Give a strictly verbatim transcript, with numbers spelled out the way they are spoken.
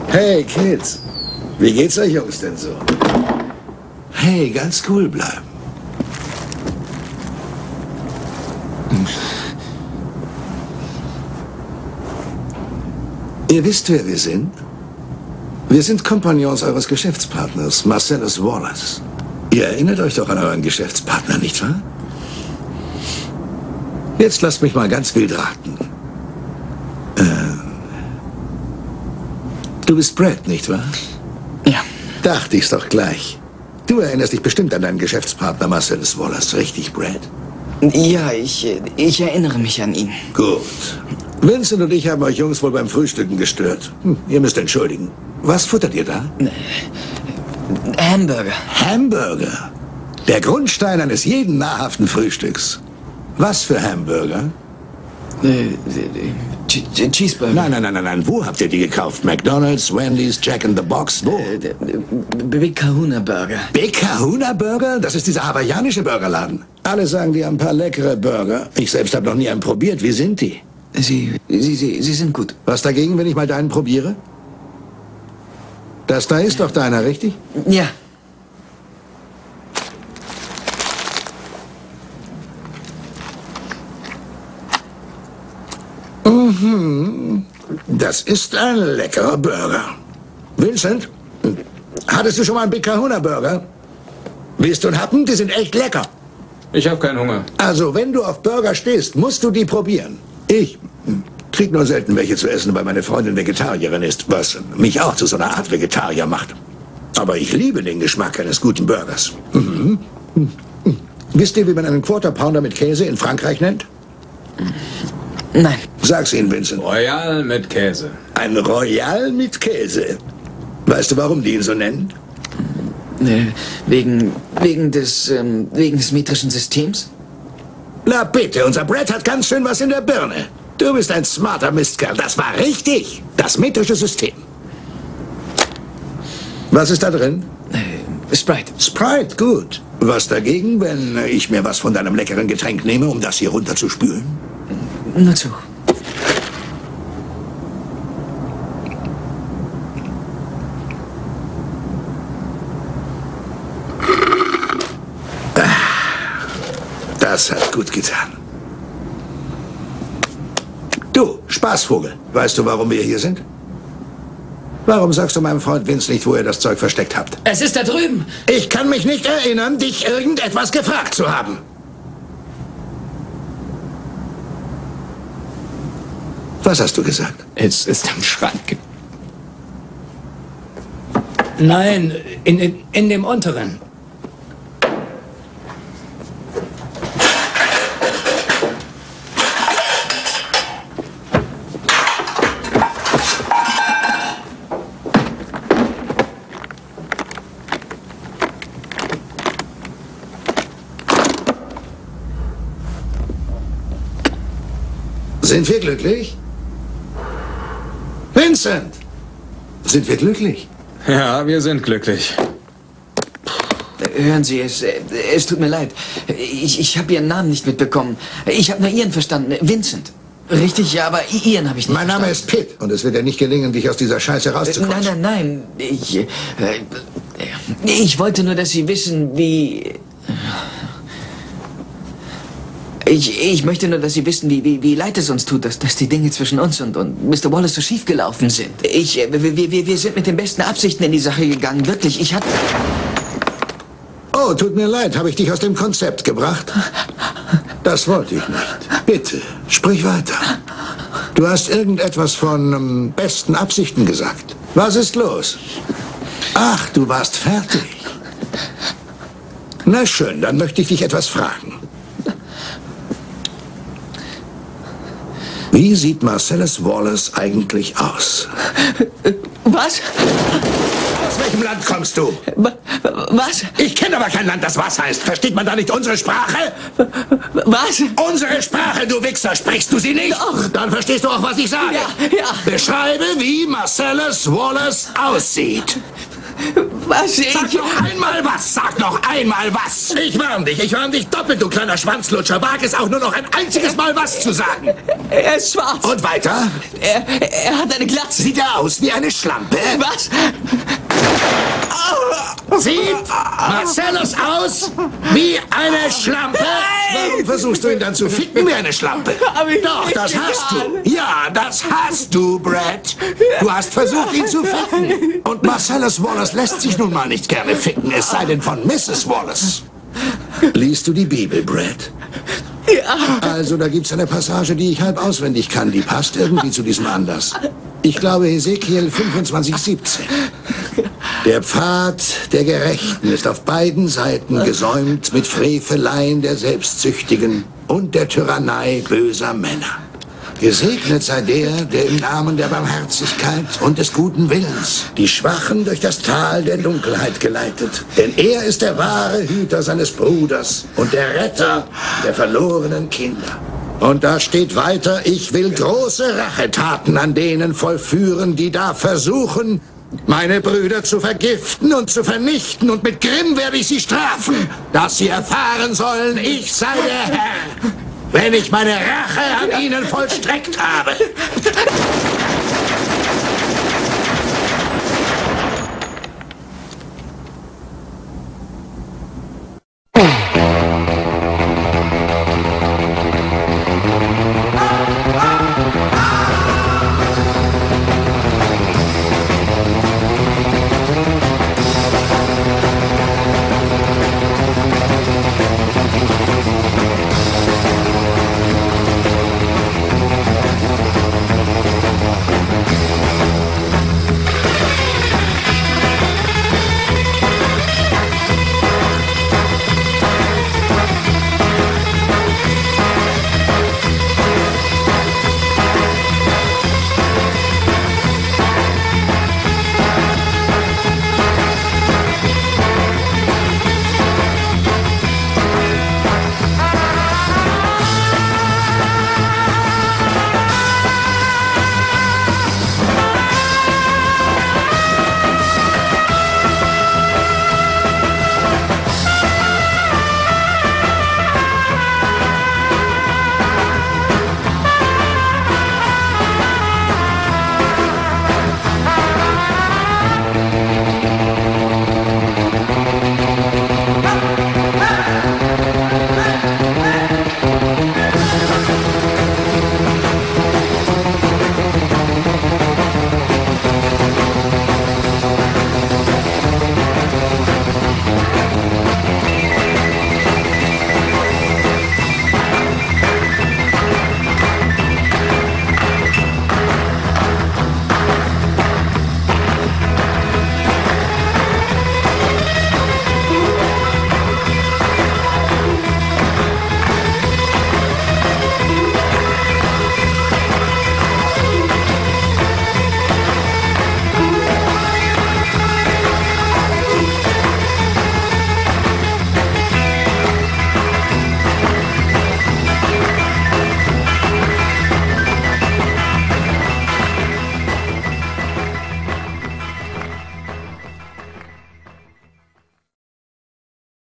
Hey, Kids. Wie geht's euch Jungs denn so? Hey, ganz cool bleiben. Ihr wisst, wer wir sind? Wir sind Kompagnons eures Geschäftspartners, Marcellus Wallace. Ihr erinnert euch doch an euren Geschäftspartner, nicht wahr? Jetzt lasst mich mal ganz wild raten. Ähm, du bist Brad, nicht wahr? Ja. Dachte ich's doch gleich. Du erinnerst dich bestimmt an deinen Geschäftspartner Marcellus Wallace, richtig, Brad? Ja, ich, ich erinnere mich an ihn. Gut. Vincent und ich haben euch Jungs wohl beim Frühstücken gestört. Hm, ihr müsst entschuldigen. Was futtert ihr da? Hamburger. Hamburger? Der Grundstein eines jeden nahrhaften Frühstücks. Was für Hamburger? Äh, Che- Cheeseburger. Nein, nein, nein, nein, nein. Wo habt ihr die gekauft? McDonald's, Wendy's, Jack in the Box? Wo? Äh, Big Kahuna Burger. Big Kahuna Burger? Das ist dieser hawaiianische Burgerladen. Alle sagen, die haben ein paar leckere Burger. Ich selbst habe noch nie einen probiert. Wie sind die? Sie, Sie, Sie, Sie sind gut. Was dagegen, wenn ich mal deinen probiere? Das da ist doch deiner, richtig? Ja. Mhm. Das ist ein leckerer Burger. Vincent, hattest du schon mal einen Big Kahuna Burger? Willst du einen Happen? Die sind echt lecker. Ich habe keinen Hunger. Also, wenn du auf Burger stehst, musst du die probieren. Ich krieg nur selten welche zu essen, weil meine Freundin Vegetarierin ist, was mich auch zu so einer Art Vegetarier macht. Aber ich liebe den Geschmack eines guten Burgers. Mhm. Wisst ihr, wie man einen Quarter Pounder mit Käse in Frankreich nennt? Nein. Sag's ihnen, Vincent. Royal mit Käse. Ein Royal mit Käse. Weißt du, warum die ihn so nennen? Äh, wegen, wegen des, ähm, wegen des metrischen Systems? Na bitte, unser Brad hat ganz schön was in der Birne. Du bist ein smarter Mistkerl. Das war richtig. Das metrische System. Was ist da drin? Äh, Sprite. Sprite, gut. Was dagegen, wenn ich mir was von deinem leckeren Getränk nehme, um das hier runterzuspülen? Nur zu. Das hat gut getan. Du, Spaßvogel, weißt du, warum wir hier sind? Warum sagst du meinem Freund Vince nicht, wo ihr das Zeug versteckt habt? Es ist da drüben. Ich kann mich nicht erinnern, dich irgendetwas gefragt zu haben. Was hast du gesagt? Es ist im Schrank. Nein, in, in, in dem unteren. Sind wir glücklich? Vincent! Sind wir glücklich? Ja, wir sind glücklich. Hören Sie, es, äh, es tut mir leid. Ich, ich habe Ihren Namen nicht mitbekommen. Ich habe nur Ihren verstanden. Vincent. Richtig, ja, aber Ihren habe ich nicht Mein Name verstanden. ist Pitt und es wird dir nicht gelingen, dich aus dieser Scheiße Nein, rauszuquatschen. nein, nein. Ich, äh, ich wollte nur, dass Sie wissen, wie... Ich, ich möchte nur, dass Sie wissen, wie, wie, wie leid es uns tut, dass, dass die Dinge zwischen uns und, und Mister Wallace so schief gelaufen sind. Ich, wir, wir, wir sind mit den besten Absichten in die Sache gegangen, wirklich. Ich hatte... Oh, tut mir leid, habe ich dich aus dem Konzept gebracht? Das wollte ich nicht. Bitte, sprich weiter. Du hast irgendetwas von ähm, besten Absichten gesagt. Was ist los? Ach, du warst fertig. Na schön, dann möchte ich dich etwas fragen. Wie sieht Marcellus Wallace eigentlich aus? Was? Aus welchem Land kommst du? Was? Ich kenne aber kein Land, das was heißt. Versteht man da nicht unsere Sprache? Was? Unsere Sprache, du Wichser, sprichst du sie nicht? Doch. Dann verstehst du auch, was ich sage. Ja, ja. Beschreibe, wie Marcellus Wallace aussieht. Was? Ich... Sag noch einmal was! Sag noch einmal was! Ich warn dich, ich warn dich doppelt, du kleiner Schwanzlutscher. Wag es auch nur noch ein einziges Mal was zu sagen. Er ist schwarz. Und weiter? Er, er hat eine Glatze. Sieht er aus wie eine Schlampe? Was? Sieht Marcellus aus wie eine Schlampe? Warum versuchst du ihn dann zu ficken wie eine Schlampe? Doch, das hast du. Ja, das hast du, Brad. Du hast versucht, ihn zu ficken. Und Marcellus Wallace lässt sich nun mal nicht gerne ficken, es sei denn von Misses Wallace. Liest du die Bibel, Brad? Ja. Also, da gibt's eine Passage, die ich halb auswendig kann. Die passt irgendwie zu diesem Anlass. Ich glaube, Hesekiel fünfundzwanzig, siebzehn. Der Pfad der Gerechten ist auf beiden Seiten gesäumt mit Freveleien der Selbstsüchtigen und der Tyrannei böser Männer. Gesegnet sei der, der im Namen der Barmherzigkeit und des guten Willens die Schwachen durch das Tal der Dunkelheit geleitet. Denn er ist der wahre Hüter seines Bruders und der Retter der verlorenen Kinder. Und da steht weiter, ich will große Rachetaten an denen vollführen, die da versuchen, meine Brüder zu vergiften und zu vernichten. Und mit Grimm werde ich sie strafen, dass sie erfahren sollen, ich sei der Herr, wenn ich meine Rache an ihnen vollstreckt habe.